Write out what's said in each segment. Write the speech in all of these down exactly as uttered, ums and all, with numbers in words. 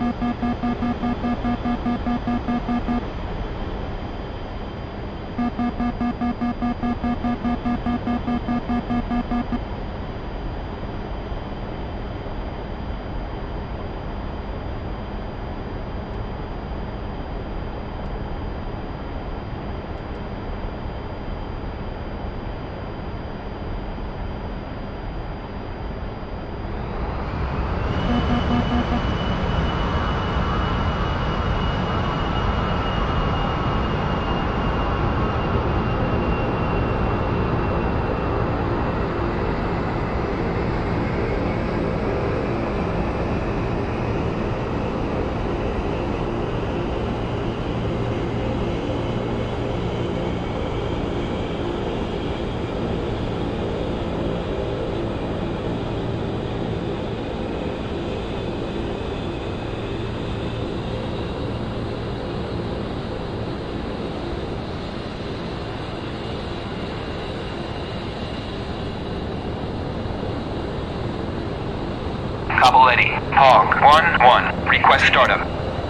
Cavalletti, Hog, one one, request startup.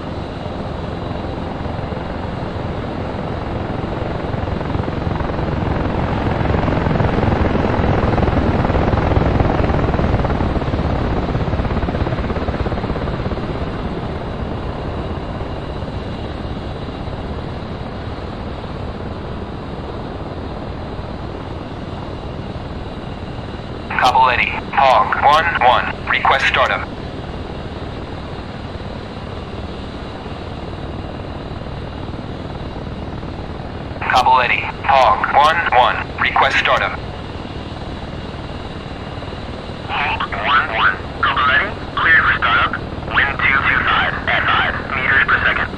Cavalletti, Hog, one one, request startup. Cavalletti, Hog, one one, request startup. Hog, one one, Cavalletti, cleared for startup, wind two two five, at five meters per second.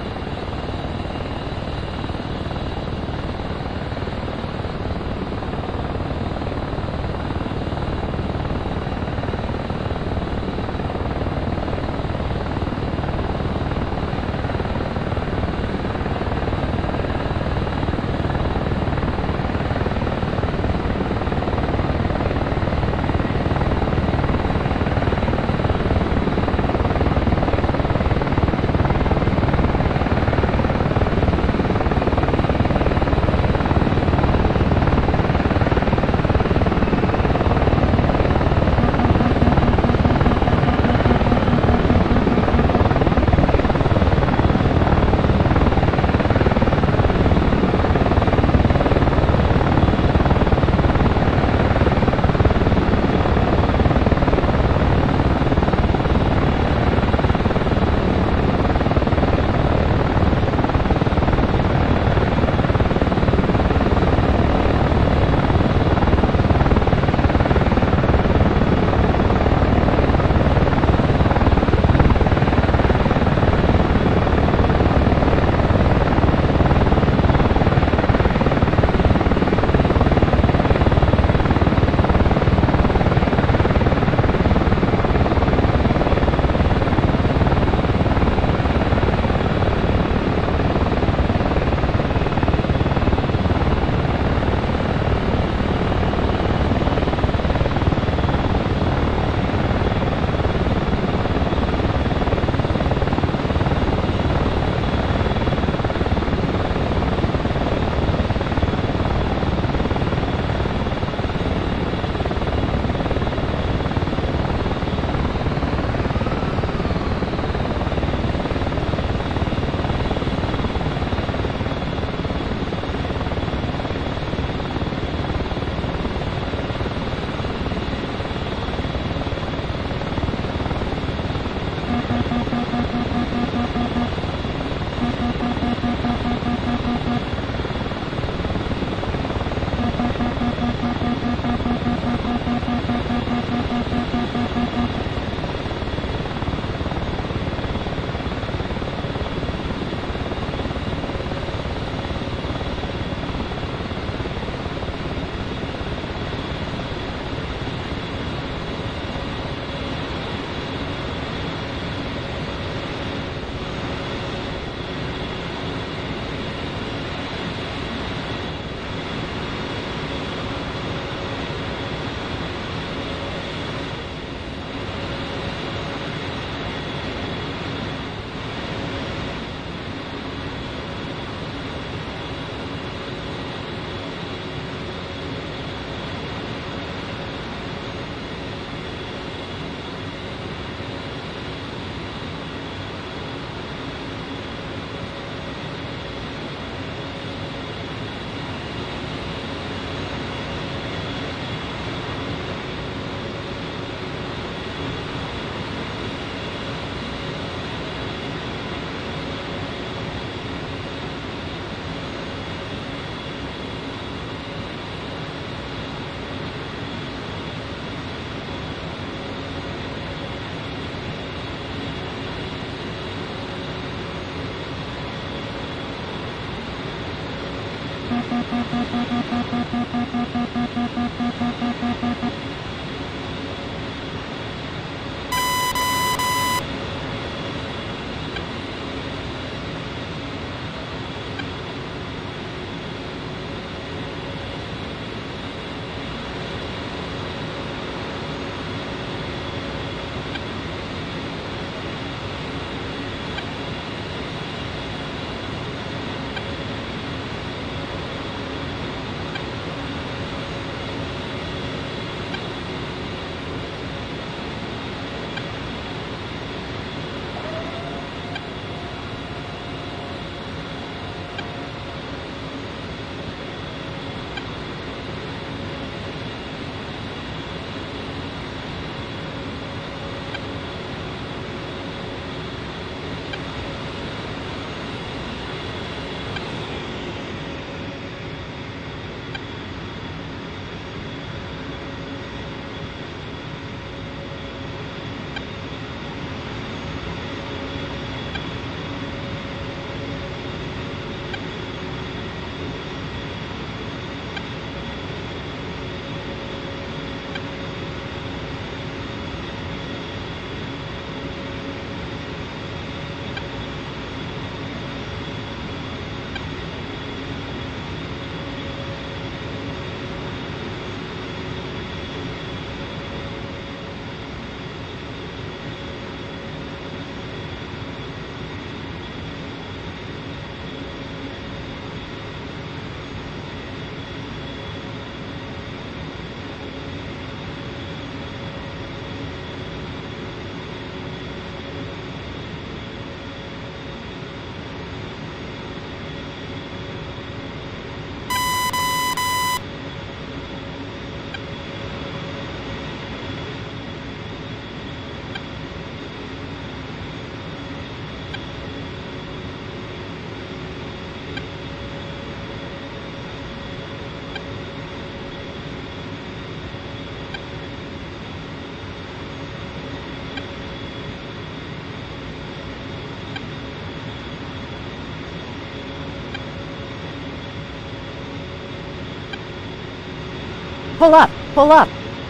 Pull up, pull up.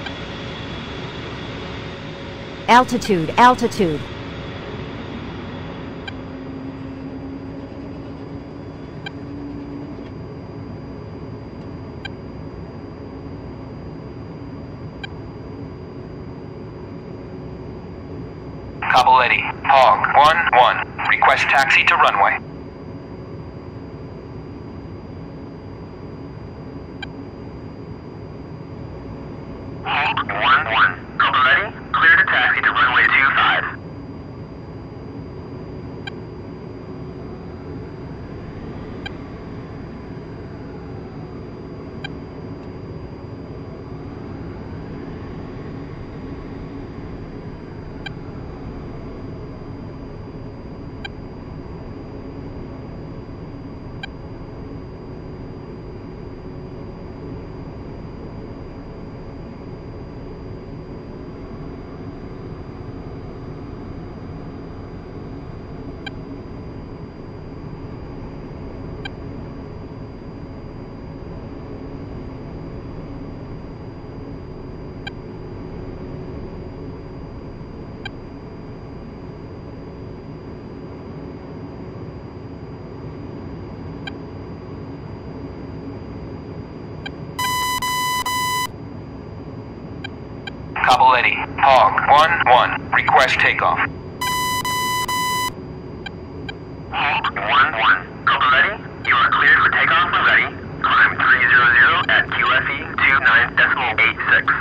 Altitude, altitude. Cabo Eddie, Hog one one. Request taxi to runway. Hog one one. Cabo Eddie, clear to taxi to runway two five. Cabo Eddie, Hog one one. Request takeoff. Hog one one. Cabo Eddie, you are cleared for takeoff when ready. Climb three hundred at Q F E two nine decimal eight six.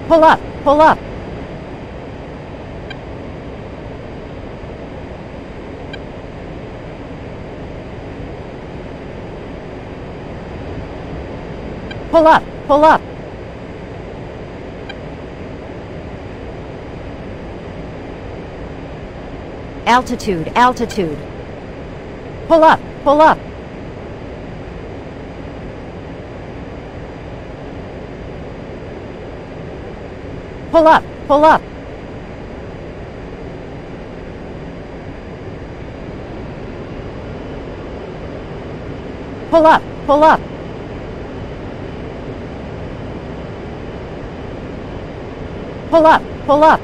Pull up, pull up. Pull up, pull up. Altitude, altitude. Pull up, pull up. Pull up, pull up. Pull up, pull up. Pull up, pull up.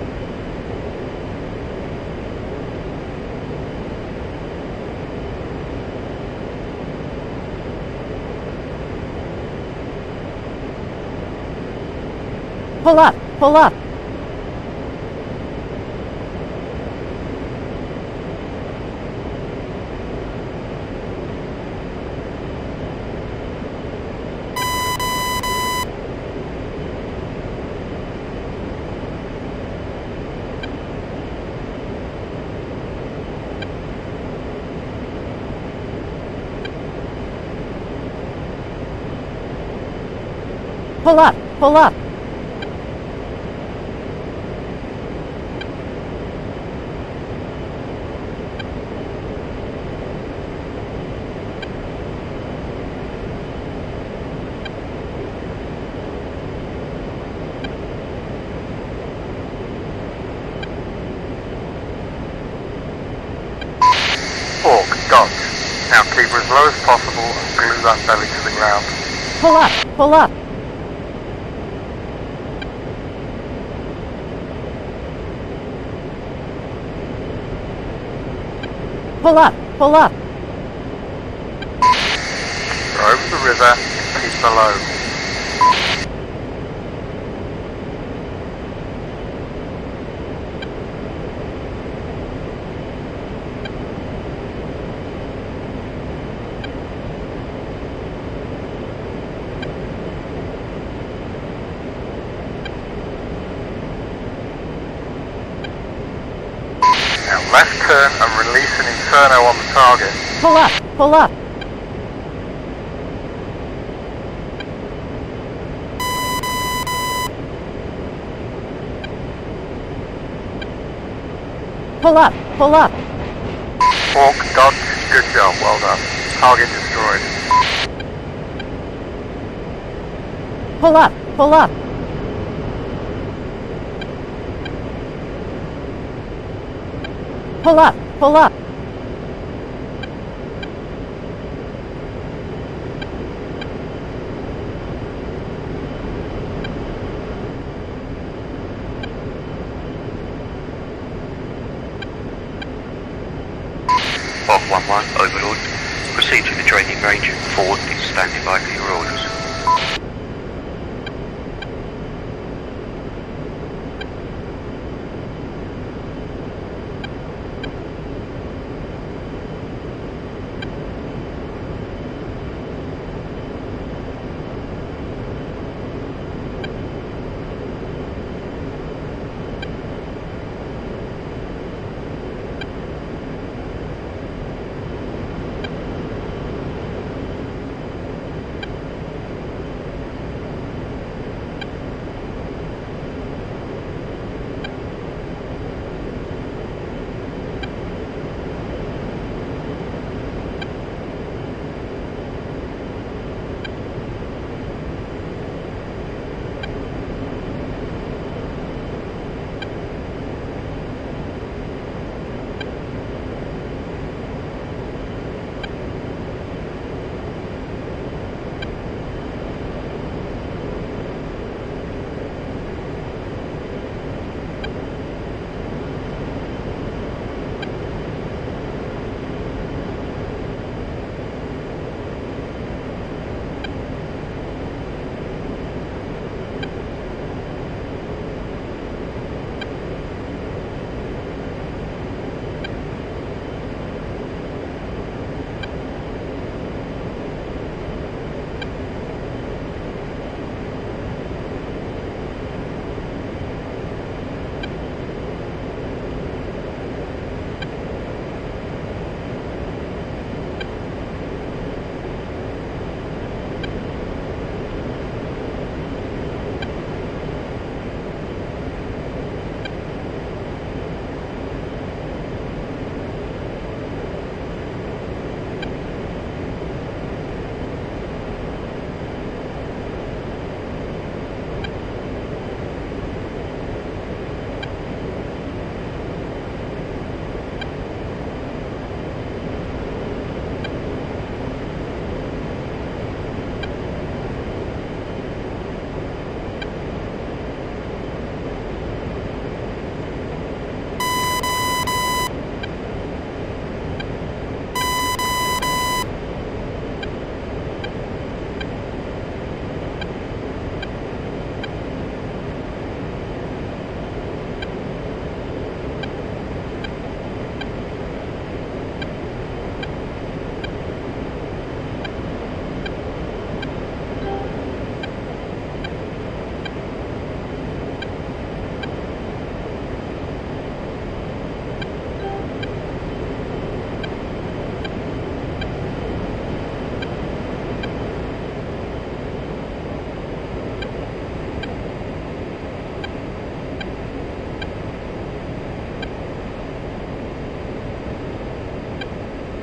Pull up, pull up. Pull up, pull up. Hawk, dodge. Now keep her as low as possible and glue that belly to the ground. Pull up, pull up. Pull up, pull up. Go over the river and keep her low. Now left turn and release an inferno on the target. Pull up, pull up. Pull up, pull up. Hawk, dodge. Good job, well done. Target destroyed. Pull up, pull up. Pull up, pull up. Hawk one one, Overlord. Proceed to the training range. Ford is standing by for your orders.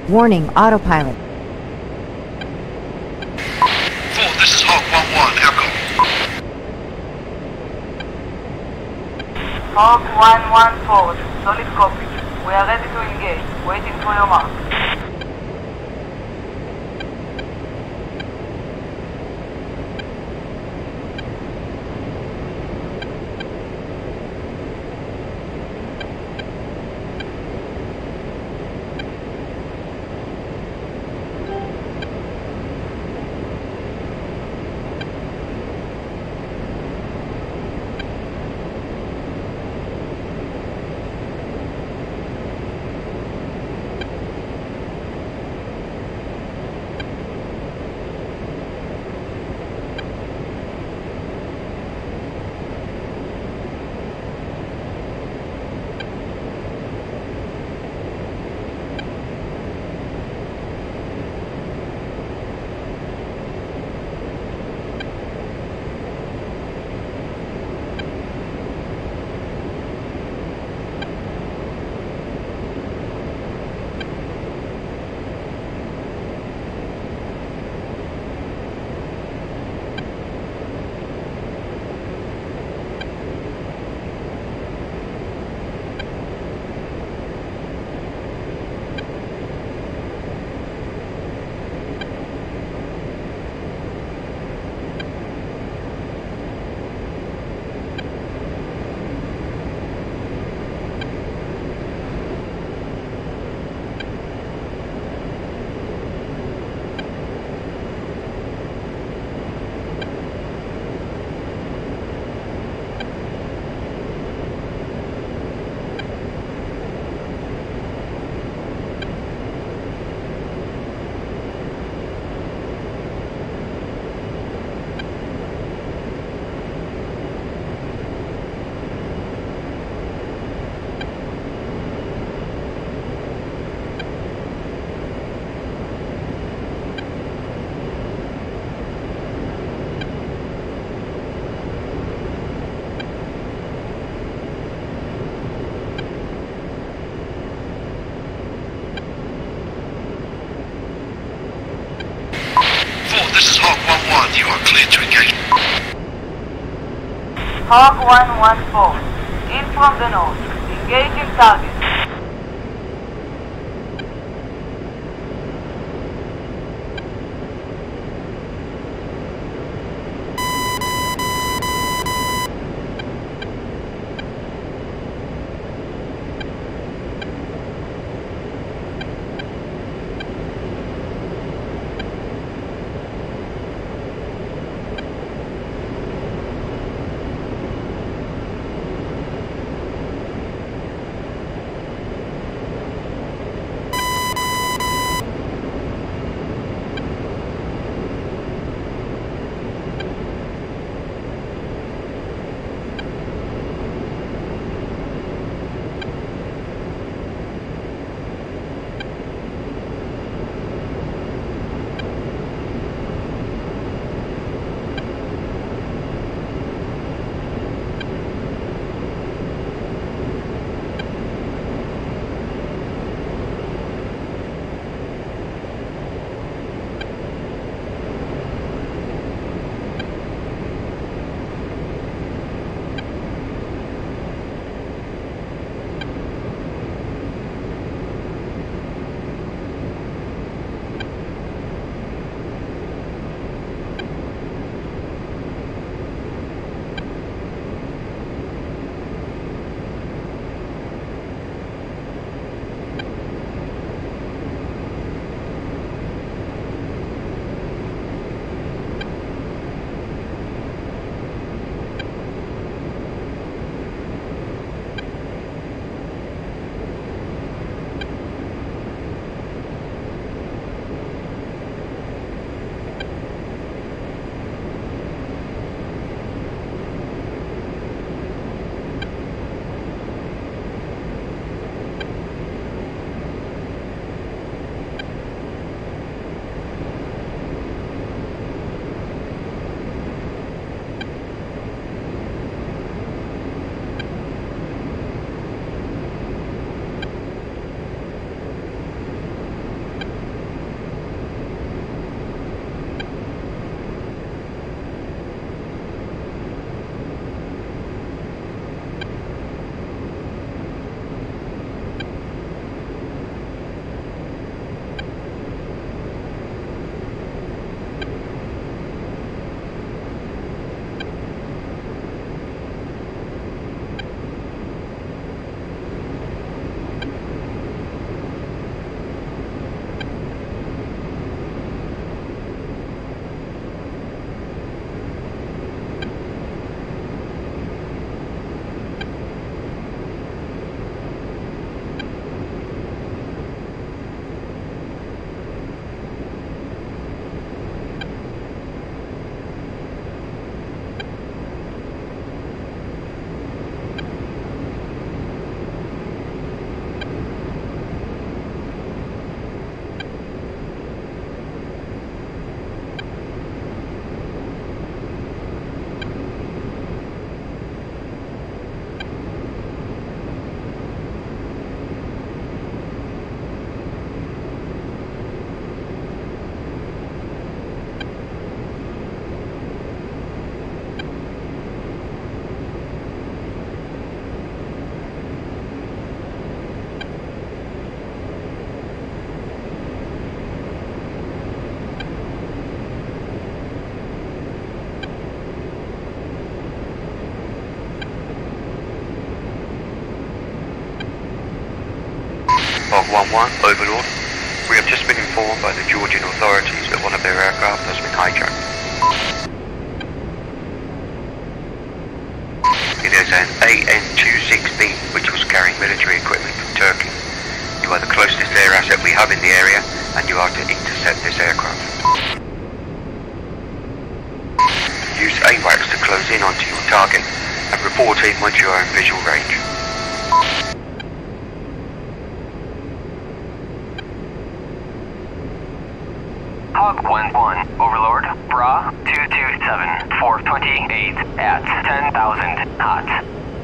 Warning, autopilot. Four, this is Hawk one one. How copy? Hawk one one forward. Solid copy. We are ready to engage. Waiting for your mark. This is Hawk one one. You are cleared to engage. Hawk one one forward. In from the north. Engaging target. Hog one one, Overlord. We have just been informed by the Georgian authorities that one of their aircraft has been hijacked. It is an A N twenty-six B which was carrying military equipment from Turkey. You are the closest air asset we have in the area, and you are to intercept this aircraft. Use AWACS to close in onto your target and report in once you are in visual range. Hog one one, Overlord, Bra two two seven, four twenty-eight at ten thousand hot.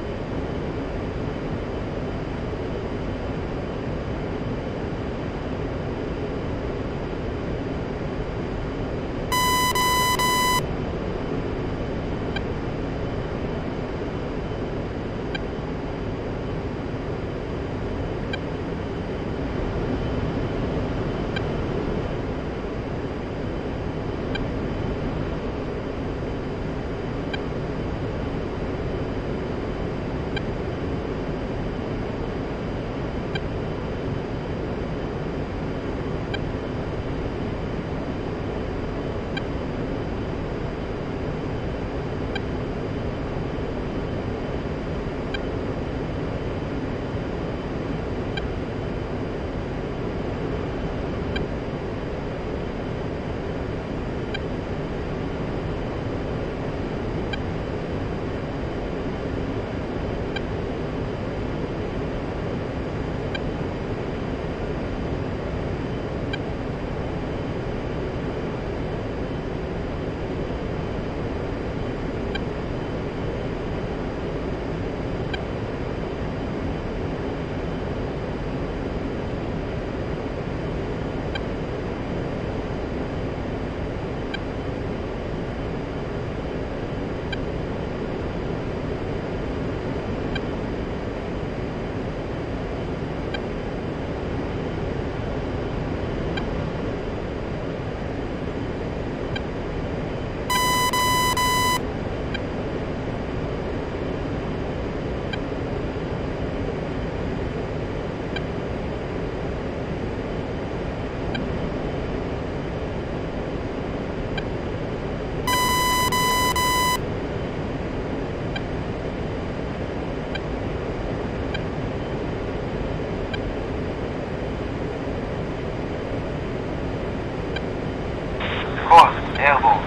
Airborne.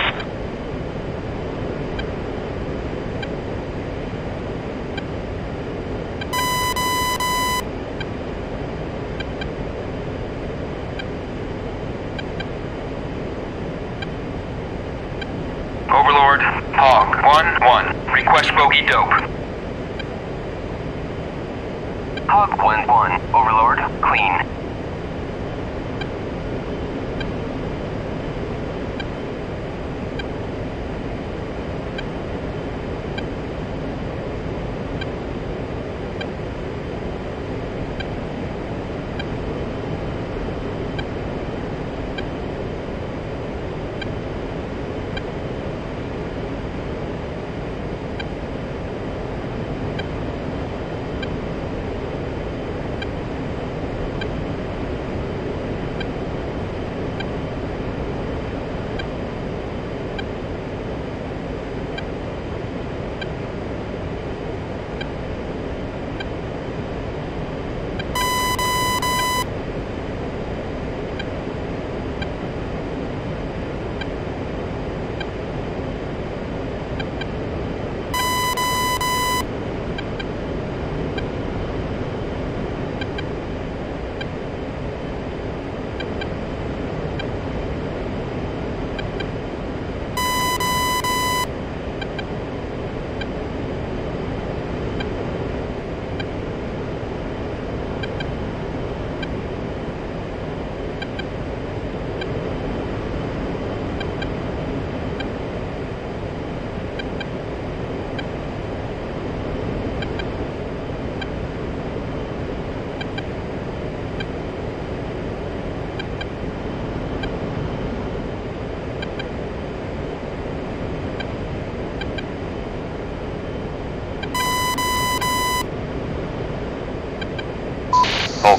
Overlord, Hog one one, request bogey dope. Hog one one, Overlord, clean.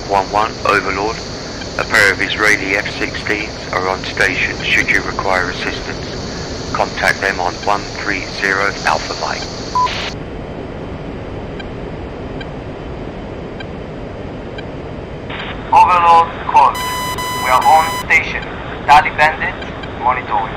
one one, Overlord. A pair of Israeli F sixteens are on station should you require assistance. Contact them on one three zero Alpha Mike. Overlord called. We are on station. Tally Bandit, monitoring.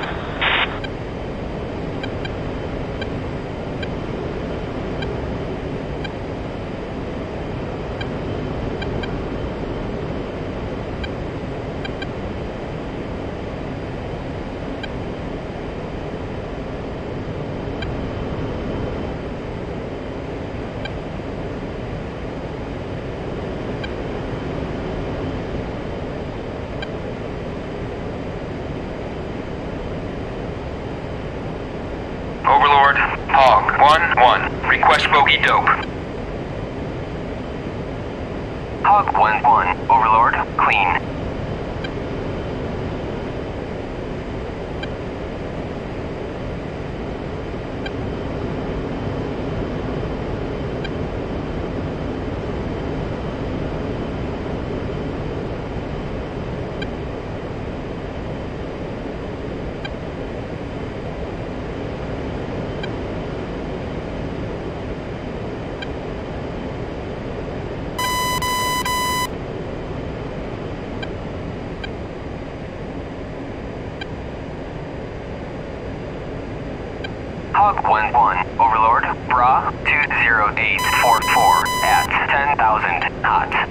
Overlord, Hog one one, request bogey dope. Hog one one, Overlord, clean. Hog one one, Overlord, Bra two zero eight four four at ten thousand hot.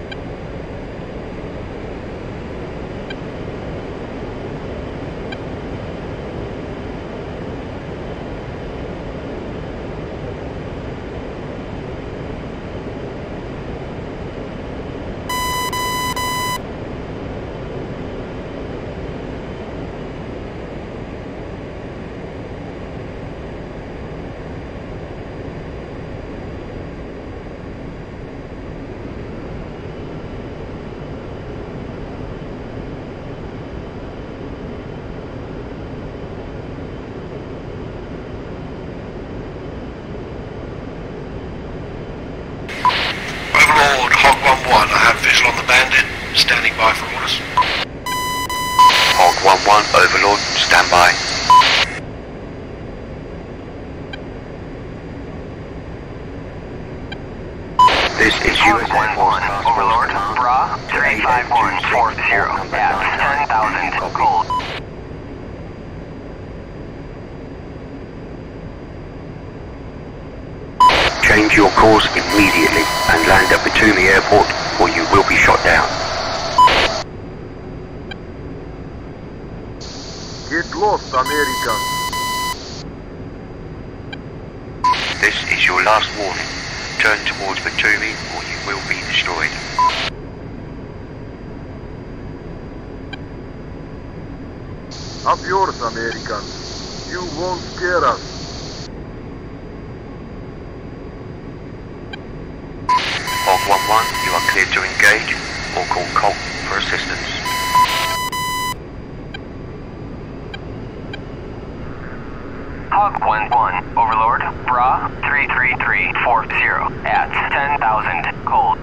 Overlord, Hog one one, I have visual on the bandit. Standing by for orders. Hog one one, Overlord, stand by. This is U S Hog one one, Overlord, Bra three five one four zero at ten thousand cold. Change your course immediately and land at Batumi Airport or you will be shot down. Get lost, American. This is your last warning. Turn towards Batumi or you will be destroyed. Up yours, American. You won't scare us. Hog one one, you are cleared to engage or call Colt for assistance. Hog one one, Overlord, Bra three three three four zero at ten thousand cold.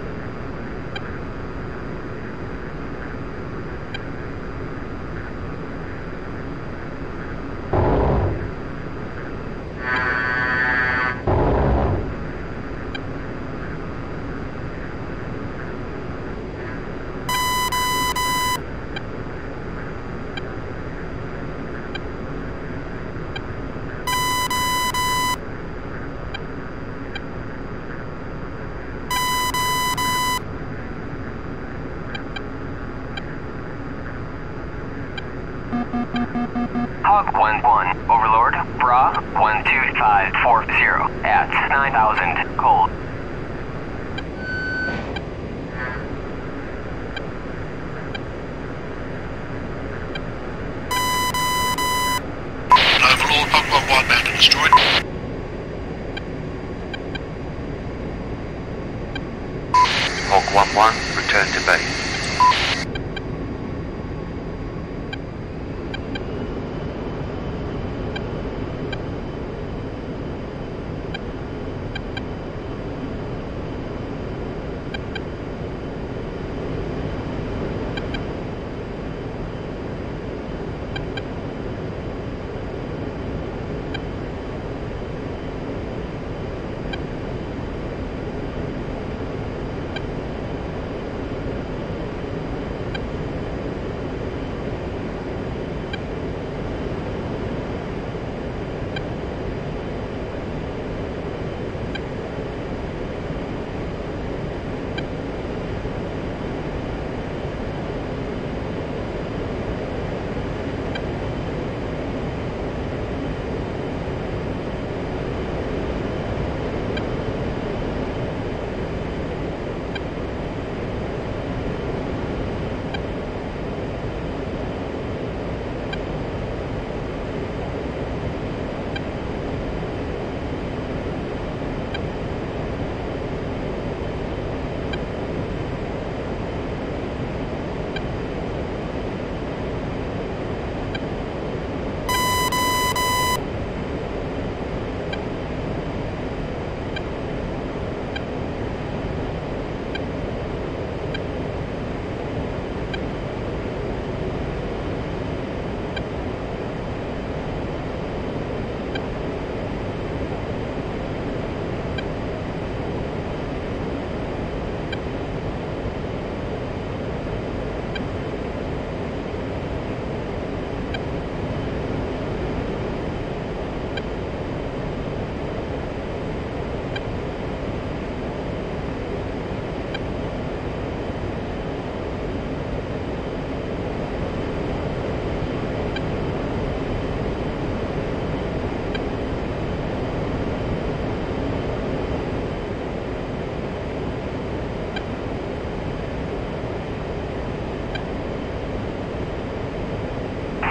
Hog one one, Overlord, Bra one two five four zero at nine thousand cold. Overlord, Hog one one, bandit destroyed. Hog one one, return to base.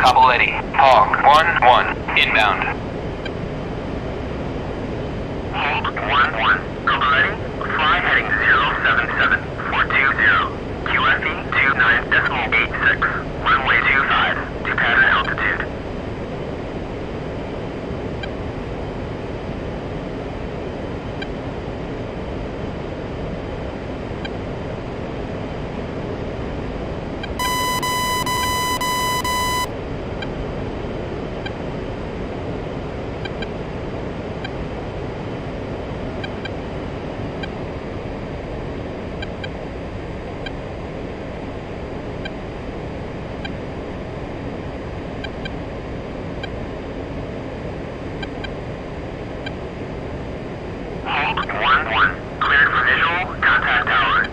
Capoletti. Hawk one one, inbound. Hawk one one, Capoletti, fly heading zero seven seven four two zero, Q F E two nine decimal eight six, runway two five, to pattern altitude. one one, cleared for visual, contact tower.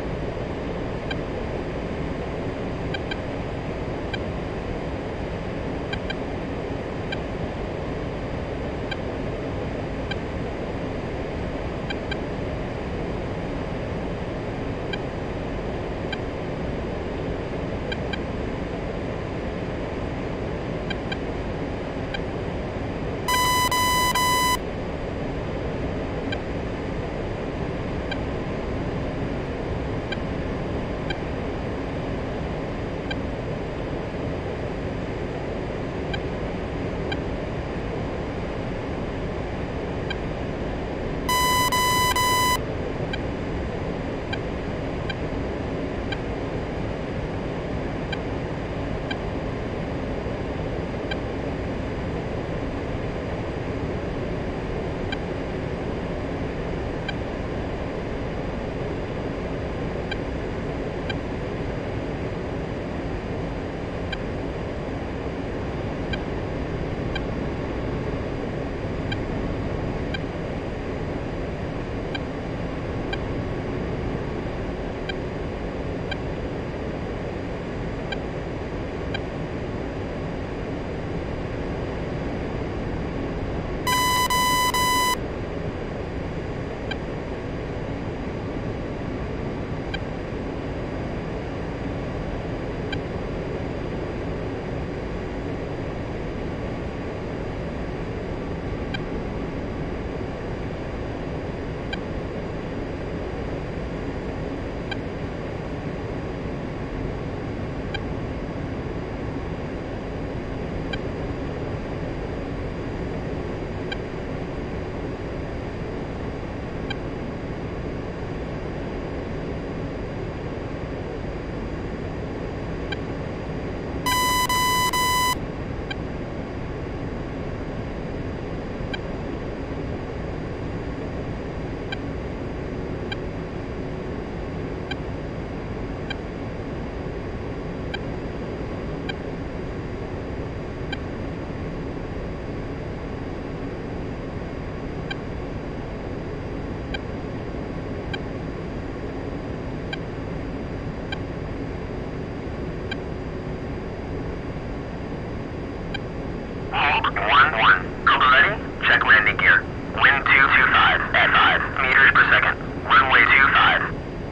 one one, Capoletti, check landing gear. Wind two two five at five meters per second. Runway two five.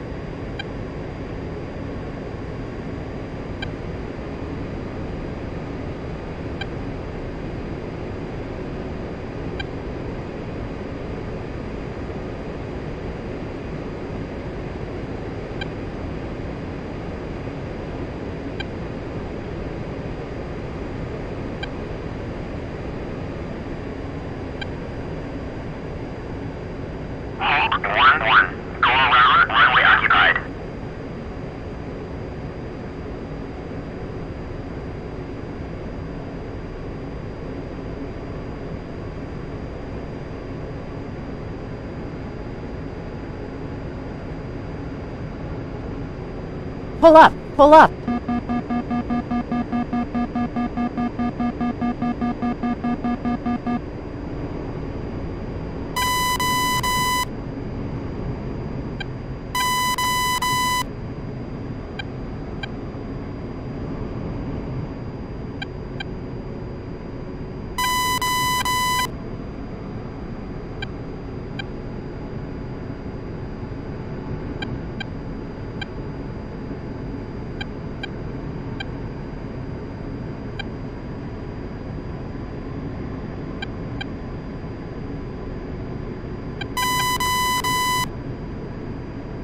one one, go around, runway occupied. Pull up, pull up.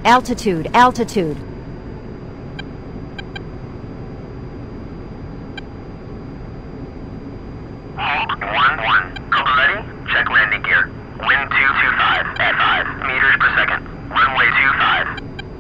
Altitude, altitude. Halt one one. Cobra ready? Check landing gear. Wind two two five at five meters per second. Runway two five.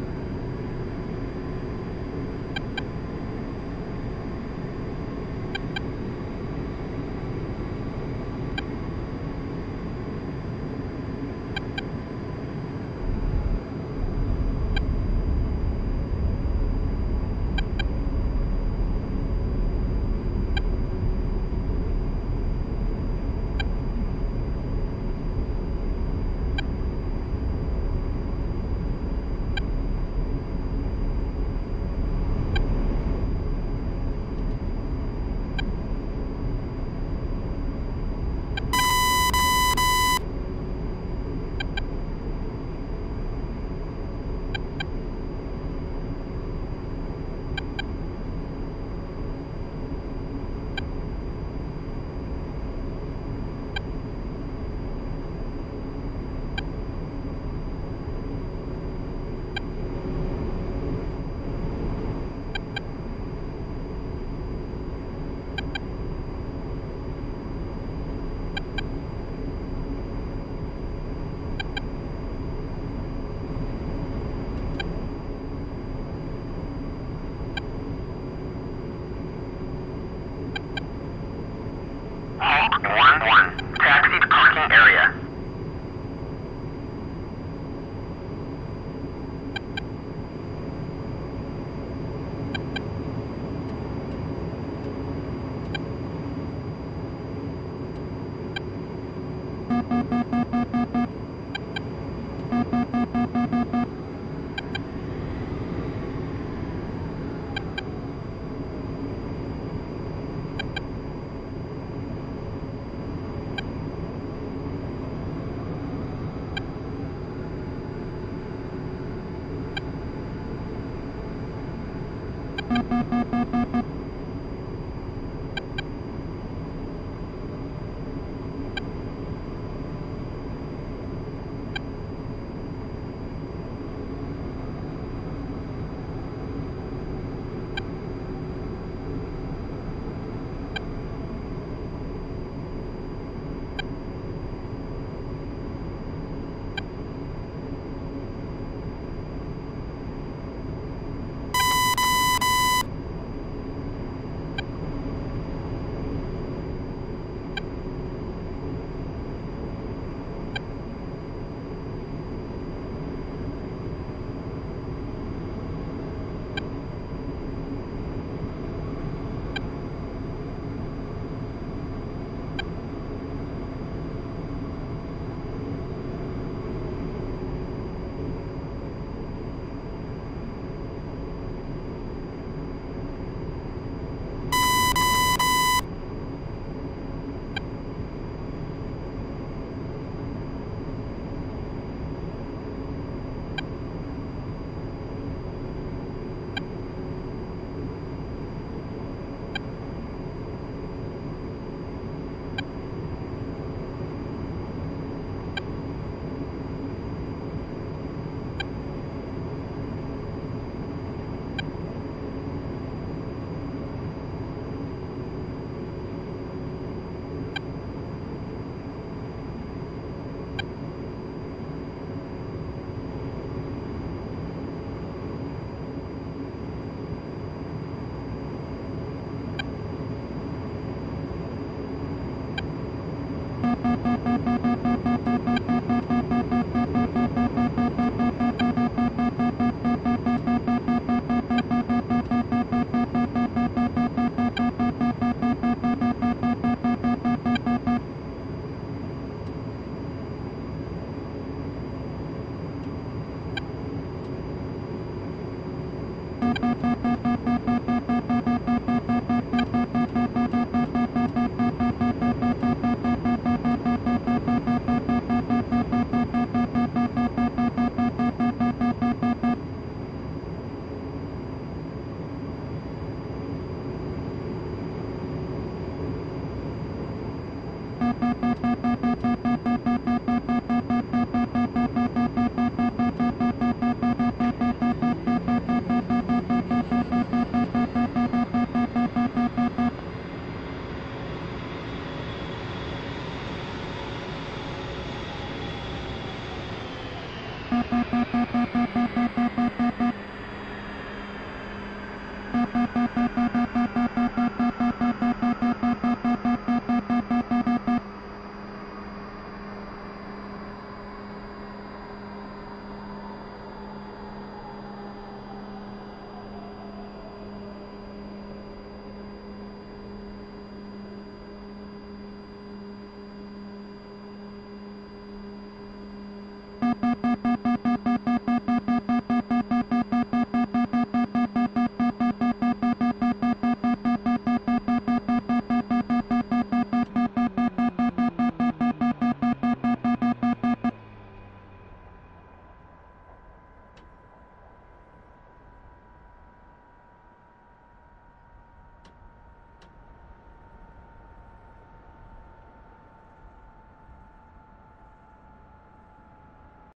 Halt one one. Taxi to parking area. Thank you.